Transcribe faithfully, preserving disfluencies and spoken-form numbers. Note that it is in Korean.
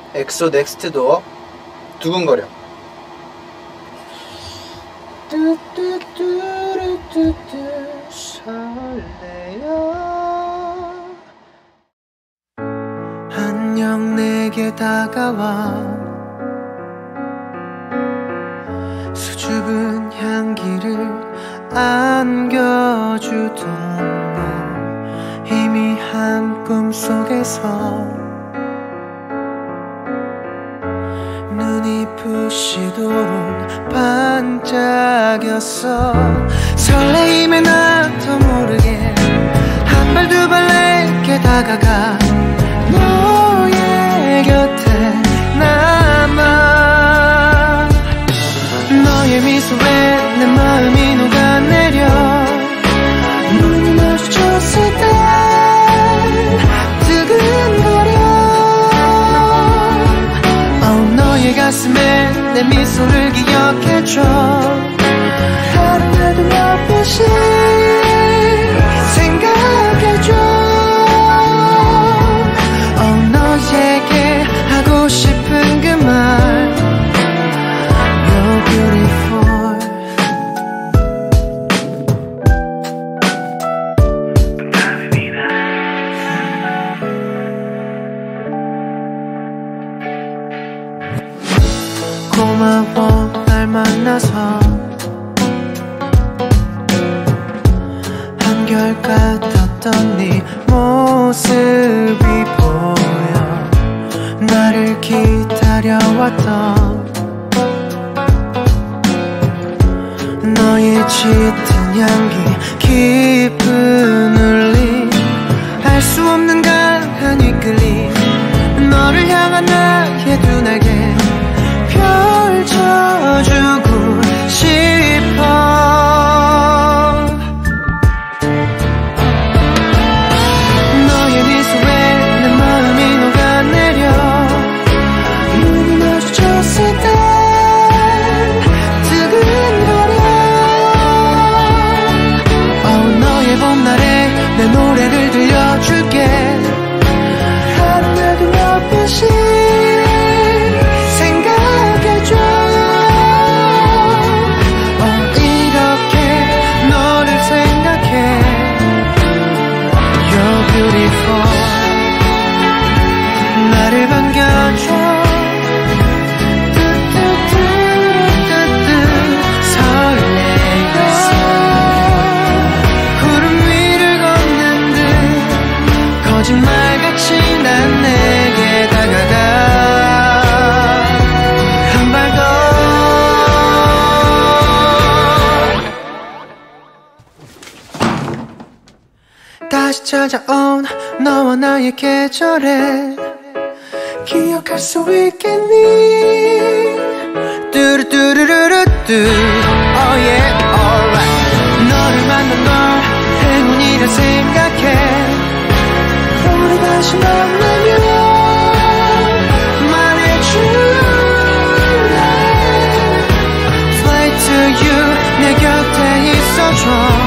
엑소 넥스트 도어 두근거려. 뚜뚜뚜루뚜뚜 설레요. 안녕 내게 다가와 수줍은 향기를 안겨주던 너, 희미한 꿈속에서 눈이 부시도록 반짝였어. 설레임에 나도 모르게 한 발 두 발 내게 다가가 너의 곁에 남아. 너의 미소에 내 마음이 녹아내려. 눈이 마주쳤을 때 두근거려. oh, 너의 가슴에 내 미소를 기억해줘. 하루라도 몇 번씩 생각해줘. oh, 너에게 하고 싶은 그 말 You're beautiful. 고마워 날 만나서 한결같았던 네 모습이 보여. 나를 기다려왔던 너의 짙은 향기 깊은 울림 알 수 없는 강한 이끌림 너를 향한 나의 두 날개 펼쳐주고 싶어. 너의 미소에 내 마음이 녹아내려. 눈이 마주쳤을 때 두근거려. oh, 너의 봄날에 내 노래를 들려줄게. 하루라도 몇 번씩 나를 반겨줘. 뚜뚜뚜루뚜뚜 설레요. 구름 위를 걷는 듯 거짓말같이 난 내게 다가가. 한 발 더. 다시 찾아온 너와 나의 계절에 기억할 수 있겠니? 뚜루뚜루루루뚜 Oh yeah, alright. 너를 만난 걸 행운이라 생각해. 우리 다시 만나면 말해줄래. Fly to you 내 곁에 있어줘.